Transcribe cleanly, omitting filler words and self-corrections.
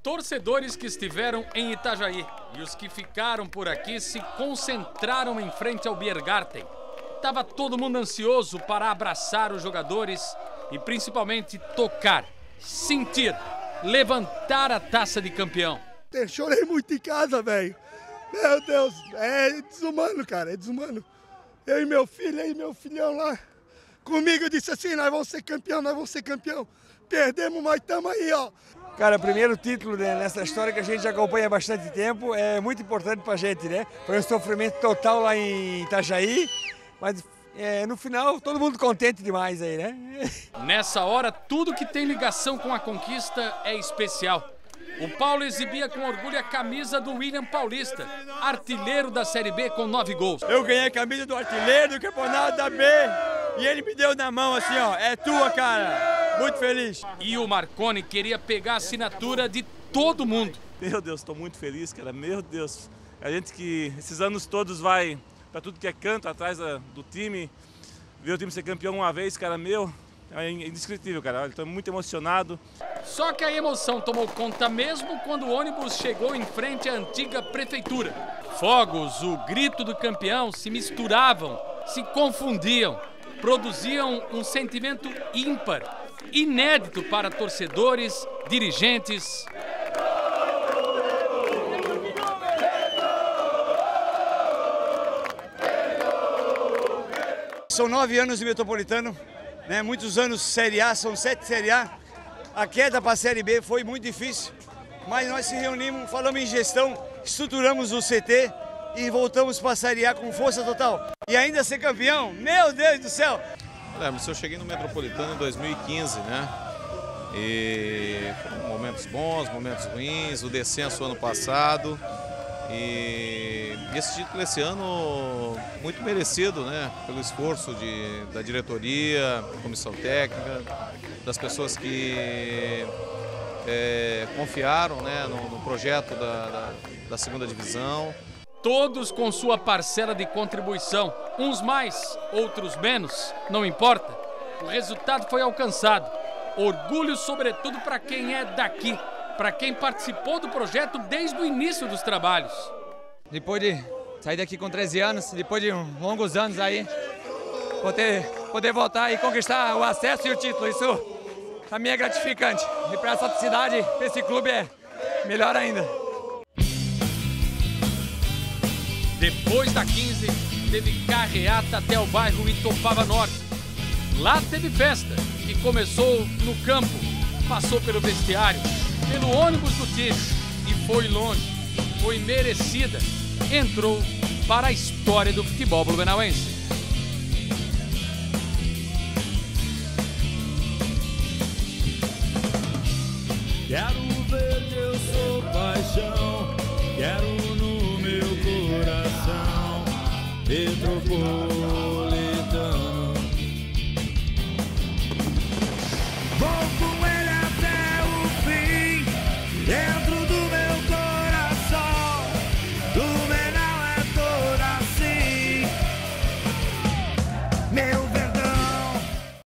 Torcedores que estiveram em Itajaí e os que ficaram por aqui se concentraram em frente ao Biergarten. Estava todo mundo ansioso para abraçar os jogadores e principalmente tocar, sentir, levantar a taça de campeão. Eu chorei muito em casa, velho. Meu Deus, é desumano, cara, é desumano. Eu e meu filhão lá, comigo disse assim, nós vamos ser campeão. Perdemos, mas estamos aí, ó. Cara, primeiro título, né, nessa história que a gente acompanha há bastante tempo, é muito importante pra gente, né? Foi um sofrimento total lá em Itajaí, mas no final todo mundo contente demais aí, né? Nessa hora, tudo que tem ligação com a conquista é especial. O Paulo exibia com orgulho a camisa do William Paulista, artilheiro da Série B com 9 gols. Eu ganhei a camisa do artilheiro do campeonato da B e ele me deu na mão assim, ó, é tua, cara. Muito feliz. E o Marconi queria pegar a assinatura de todo mundo. Meu Deus, estou muito feliz, cara. Meu Deus. A gente que esses anos todos vai para tudo que é canto atrás do time. Ver o time ser campeão uma vez, cara, meu, é indescritível, cara. Estou muito emocionado. Só que a emoção tomou conta mesmo quando o ônibus chegou em frente à antiga prefeitura. Fogos, o grito do campeão se misturavam, se confundiam, produziam um sentimento ímpar, inédito para torcedores, dirigentes. São 9 anos de Metropolitano, né? Muitos anos Série A, são 7 Série A. A queda para a Série B foi muito difícil, mas nós se reunimos, falamos em gestão, estruturamos o CT e voltamos para a Série A com força total. E ainda ser campeão, meu Deus do céu! Eu cheguei no Metropolitano em 2015, né? E foram momentos bons, momentos ruins, o descenso ano passado. E esse título esse ano muito merecido, né? Pelo esforço da diretoria, comissão técnica, das pessoas que confiaram, né, no projeto da segunda divisão. Todos com sua parcela de contribuição, uns mais, outros menos, não importa. O resultado foi alcançado. Orgulho sobretudo para quem é daqui, para quem participou do projeto desde o início dos trabalhos. Depois de sair daqui com 13 anos, depois de longos anos aí, poder voltar e conquistar o acesso e o título, isso para mim é gratificante. E para essa cidade, para esse clube é melhor ainda. Depois da 15, teve carreata até o bairro Itopava Norte. Lá teve festa, que começou no campo, passou pelo vestiário, pelo ônibus do time e foi longe, foi merecida, entrou para a história do futebol blumenauense. Quero verde, eu sou paixão, quero no meu coração, Metropol.